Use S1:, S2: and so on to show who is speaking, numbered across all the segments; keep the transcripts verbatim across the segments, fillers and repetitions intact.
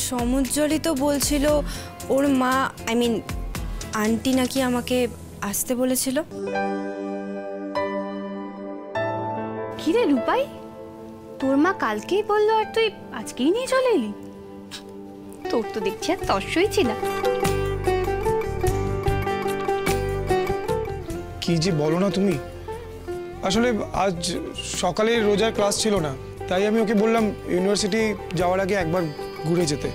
S1: সমুজ্জ্বলই তো বলছিল ওর মা আই মিন আন্টি নাকি আমাকে আসতে বলেছিল।
S2: কি রে রূপাই, তোর মা কালকেই বললো আর তুই আজকেই নিয়ে চলে এলি? তোর তো দেখছি আর তস্যই ছিল।
S3: কি যে বলো না তুমি, আসলে আজ সকালে রোজার ক্লাস ছিল না, তাই আমি ওকে বললাম ইউনিভার্সিটি যাওয়ার আগে একবার ঘুরে যেতে।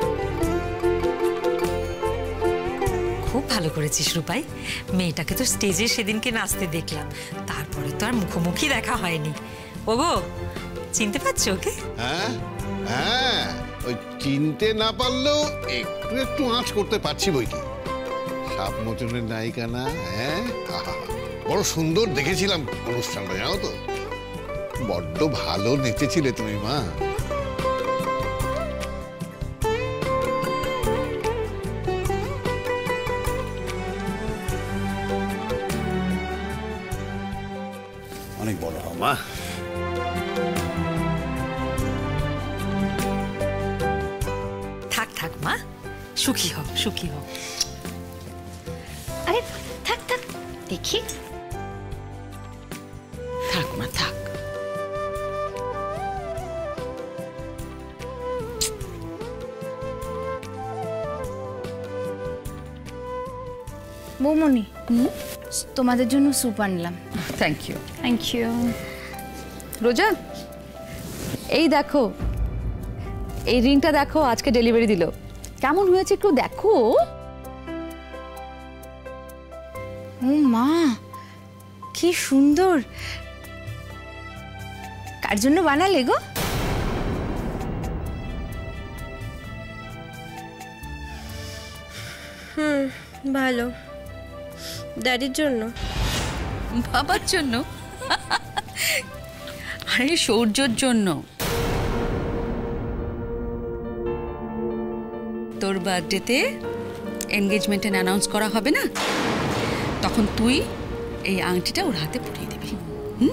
S4: খুব ভালো করেছিস রূপাই, মেয়েটাকে তো স্টেজে সেদিনকে নাচতে দেখলাম, তারপরে তো আর মুখোমুখি দেখা হয়নি। ওগো, চিনতে পারছো ওকে?
S5: হ্যাঁ হ্যাঁ, ওই চিনতে না পারলেও একটু একটু আঁচ করতে পারছি বই কি। সাপ মোচনের নায়িকা না? হ্যাঁ, বড় সুন্দর দেখেছিলাম অনুষ্ঠানটা, জানো তো? বড্ড ভালো নেচেছিলে তুমি মা। অনেক বড় হও মা।
S4: থাক থাক মা, সুখী হও সুখী হও।
S2: আরে থাক থাক, দেখি।
S4: থাক মা থাক।
S2: বৌমনি, তোমাদের জন্য স্যুপ আনলাম।
S6: Thank you.
S2: Thank you.
S6: Roza, এই দেখো, এই রিংটা দেখো, আজকে ডেলিভারি দিল। কেমন হয়েছে একটু দেখো।
S2: ও মা, কি সুন্দর! কার জন্য বানালে গো?
S1: হুম, ভালো। ড্যাডির জন্য।
S6: বাবার জন্য? আরে সৌর্যর জন্য। তোর বার্থডেতে এনগেজমেন্টে অ্যানাউন্স করা হবে না, তখন তুই এই আংটিটা ওর হাতে পরিয়ে দিবি। হুম?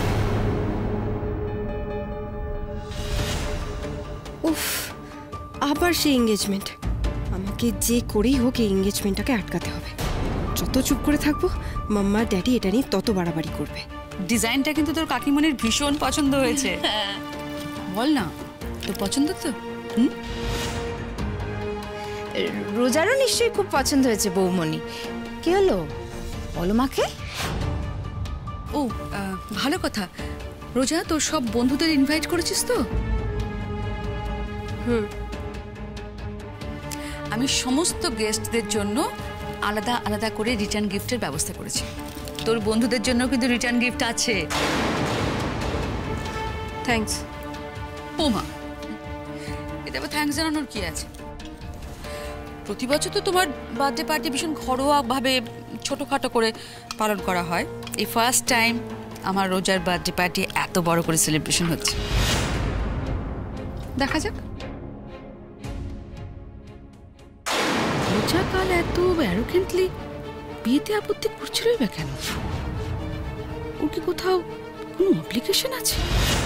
S1: উফ, আবার সেই এঙ্গেজমেন্ট। আমাকে যে করেই হোক এই এঙ্গেজমেন্টটাকে আটকাতে হবে। যত চুপ করে থাকবো মাম্মা ড্যাডি এটা নিয়ে তত বাড়াবাড়ি করবে।
S6: ডিজাইনটা কিন্তু তোর কাকিমণির ভীষণ পছন্দ হয়েছে। বল না, তোর পছন্দ তো? হুম?
S2: রোজারও নিশ্চয়ই খুব পছন্দ হয়েছে বৌমনি। কি হলো বলো মাকে?
S6: ও ভালো কথা। রোজা, তোর সব বন্ধুদের ইনভাইট করেছিস তো?
S1: হুম।
S6: আমি সমস্ত গেস্টদের জন্য আলাদা আলাদা করে রিটার্ন গিফটের ব্যবস্থা করেছি। তোর বন্ধুদের জন্য কিন্তু রিটার্ন গিফট আছে।
S1: থ্যাঙ্কস।
S6: ও মা, এতে আবার থ্যাঙ্কস জানানোর কি আছে? প্রতি বছর তো তোমার বার্থডে পার্টি ভীষণ ঘরোয়াভাবে ছোটোখাটো করে পালন করা হয়। এই ফার্স্ট টাইম আমার রোজার বার্থডে পার্টি এত বড় করে সেলিব্রেশন হচ্ছে। দেখা যাক। রোজা কাল এত অ্যারোগেন্টলি বিয়েতে আপত্তি করছিলই বা কেন? ওর কি কোথাও কোনো অ্যাপ্লিকেশন আছে?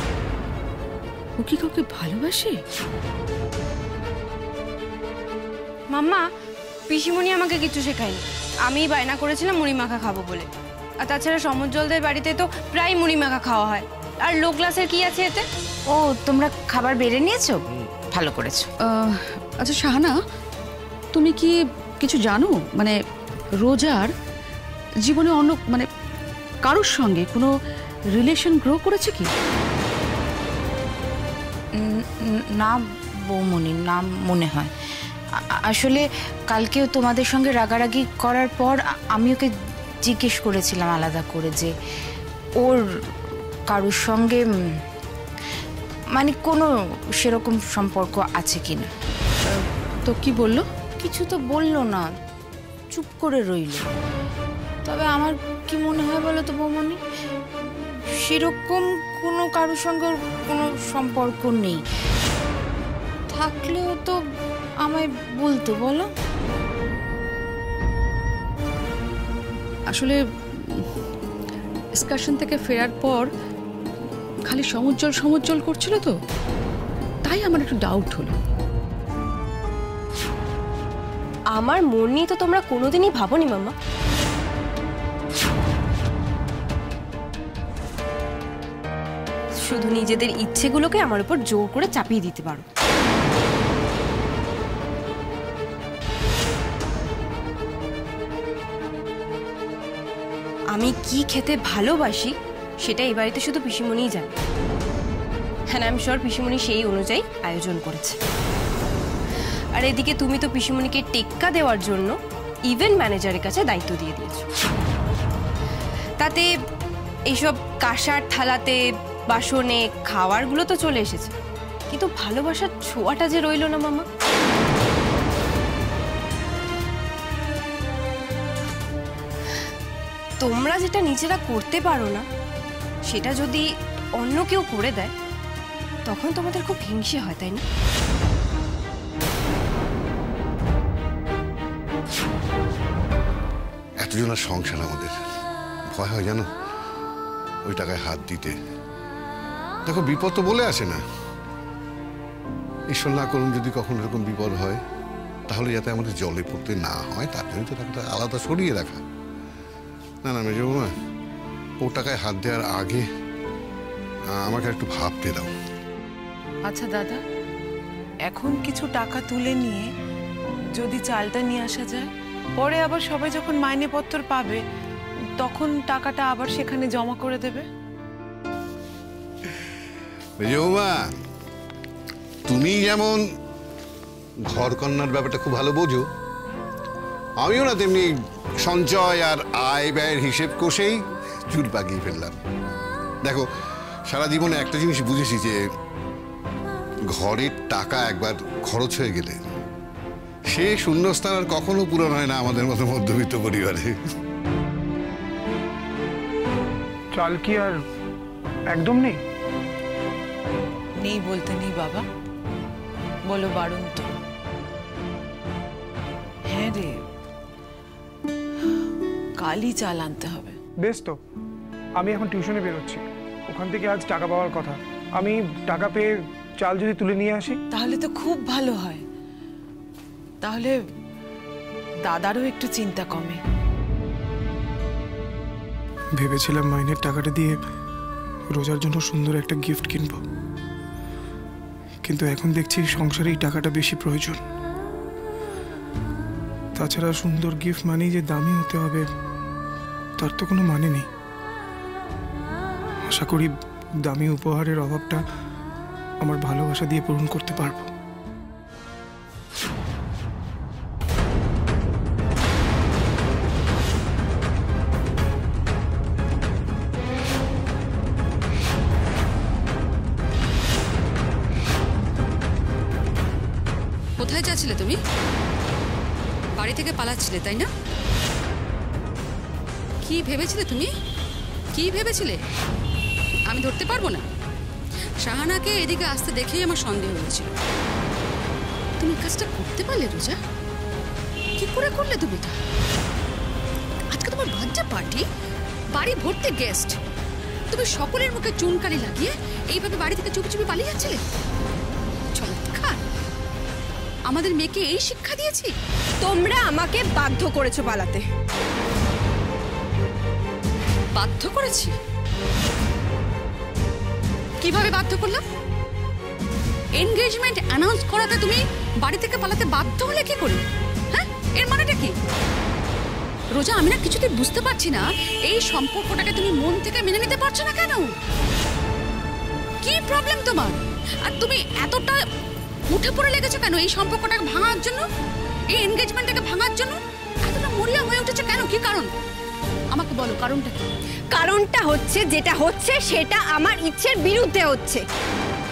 S6: ও কি কাউকে ভালোবাসে?
S1: মাম্মা, পিসিমণি আমাকে কিছু শেখায়নি। আমি বায়না করেছিলাম মুড়ি মাখা খাবো বলে। আর তাছাড়া সমুজ্জ্বলদের বাড়িতে তো প্রায় মুড়ি মাখা খাওয়া হয়। আর লো ক্লাসের কি আছে এতে?
S2: ও, তোমরা খাবার বেড়ে নিয়েছো? ভালো করেছো।
S6: আচ্ছা শাহানা, তুমি কি কিছু জানো, মানে রোজার জীবনে অন্য মানে কারোর সঙ্গে কোনো রিলেশন গ্রো করেছে কি?
S2: না বৌমনি, না মনে হয়। আসলে কালকেও তোমাদের সঙ্গে রাগারাগি করার পর আমি ওকে জিজ্ঞেস করেছিলাম আলাদা করে যে ওর কারোর সঙ্গে মানে কোনো সেরকম সম্পর্ক আছে কিনা।
S6: তো কি বললো?
S2: কিছু তো বললো না, চুপ করে রইল। তবে আমার কি মনে হয় বলো তো বৌমনি, সেরকম কোনো কারোর সঙ্গে কোনো সম্পর্ক নেই। থাকলেও তো আমায় বলতো, বলো।
S6: আসলে এক্সকারশন থেকে ফেরার পর খালি সমুজ্জ্বল সমুজ্জ্বল করছিল তো, তাই আমার একটু ডাউট হলো।
S7: আমার মন নিয়ে তো তোমরা কোনোদিনই ভাবোনি মাম্মা। শুধু নিজেদের ইচ্ছেগুলোকে আমার উপর জোর করে চাপিয়ে দিতে পারো। আমি কি খেতে ভালোবাসি সেটা এই বাড়িতে শুধু পিসিমণিই জানে। হ্যাঁ, আই এম শিওর পিসিমণি সেই অনুযায়ী আয়োজন করেছে। আর এদিকে তুমি তো পিসিমণিকে টেক্কা দেওয়ার জন্য ইভেন্ট ম্যানেজারের কাছে দায়িত্ব দিয়ে দিয়েছো। তাতে এইসব কাঁসার থালাতে বাসনে খাওয়ারগুলো তো চলে এসেছে, কিন্তু ভালোবাসার ছোঁয়াটা যে রইল না মামা। তোমরা যেটা নিজেরা করতে পারো না সেটা যদি অন্য কেউ করে দেয় তখন তোমাদের খুব হিংসে হয়, তাই না?
S5: এতজনের সংসার আমাদের, ভয় হয় জানো ওই টাকায় হাত দিতে। দেখো বিপদ তো বলে আসে না, ঈশ্বর না করুন যদি কখনো এরকম বিপদ হয় তাহলে যাতে আমাদের জলে পড়তে না হয় তার জন্য তো টাকাটা আলাদা সরিয়ে রাখা। না না মেজো বৌমা, ও টাকায় হাত দেওয়ার আগে আমাকে একটু ভাবতে দাও।
S8: আচ্ছা দাদা, এখন কিছু টাকা তুলে নিয়ে যদি চালটা নিয়ে আসা যায়, পরে আবার সবাই যখন মাইনেপত্র পাবে তখন টাকাটা আবার সেখানে জমা করে দেবে।
S5: মেজো বৌমা, তুমি যেমন ঘর কন্যার ব্যাপারটা খুব ভালো বোঝো, আমিও না তেমনি সঞ্চয় আর আয় ব্যয়ের হিসেব কষেই চুল পাকিয়ে ফেললাম। দেখো সারা জীবনে একটা জিনিস বুঝেছি যে ঘরের টাকা একবার খরচ হয়ে গেলে সে শূন্যস্থান আর কখনো পূরণ হয় না আমাদের মতো মধ্যবিত্ত পরিবারে।
S3: চাল কি আর একদম নেই?
S8: নেই বলতে নেই বাবা, বলো বারণ তো। হ্যাঁ রে, কালই চাল আনতে হবে।
S3: বেশ, তো আমি এখন টিউশনে বেরোচ্ছি, ওখান থেকে আজ টাকা পাওয়ার কথা। আমি টাকা পেয়ে চাল যদি তুলে নিয়ে আসি
S8: তাহলে তো খুব ভালো হয়, তাহলে দাদারও একটু চিন্তা কমে।
S3: ভেবেছিলাম মাইনের টাকাটা দিয়ে রোজার জন্য সুন্দর একটা গিফট কিনবো, কিন্তু এখন দেখছি সংসারে এই টাকাটা বেশি প্রয়োজন। তাছাড়া সুন্দর গিফট মানেই যে দামি হতে হবে তার তো কোনো মানে নেই। আশা করি দামি উপহারের অভাবটা আমার ভালোবাসা দিয়ে পূরণ করতে পারবো।
S6: কোথায় যাচ্ছিলে তুমি? বাড়ি থেকে পালাচ্ছিলে তাই না? কি ভেবেছিলে তুমি? কি ভেবেছিলে আমি ধরতে পারবো না? শাহানাকে এদিকে আসতে দেখেই আমার সন্দেহ হয়েছিল। তুমি কাজটা করতে পারলে রোজা? কি করে করলে তুমি তা? আজকে তোমার বার্থডে পার্টি, বাড়ি ভর্তি গেস্ট, তুমি সকলের মুখে চুনকালি লাগিয়ে এইভাবে বাড়ি থেকে চুপি চুপি পালিয়ে যাচ্ছিলে? চমৎকার, আমাদের মেয়েকে এই শিক্ষা দিয়েছি?
S7: তোমরা আমাকে বাধ্য করেছো পালাতে।
S6: বাধ্য করেছি? কিভাবে বাধ্য করলাম? এনগেজমেন্ট অ্যানাউন্স করাতে তুমি বাড়ি থেকে পালাতে বাধ্য হলে কি করে? হ্যাঁ, এর মানেটা কি? রোজা, আমি না কিছুতেই বুঝতে পারছি না এই সম্পর্কটাকে তুমি মন থেকে মেনে নিতে পারছো না কেন? কি প্রবলেম তোমার? আর তুমি এতটা উঠে পড়ে লেগেছো কেন এই সম্পর্কটাকে ভাঙার জন্য, এই এনগেজমেন্টটাকে ভাঙার জন্য? এতটা মরিয়া হয়ে উঠেছে কেন? কি কারণ? আমাকে বলো কারণটা কি?
S7: কারণটা হচ্ছে যেটা হচ্ছে সেটা আমার ইচ্ছের বিরুদ্ধে হচ্ছে।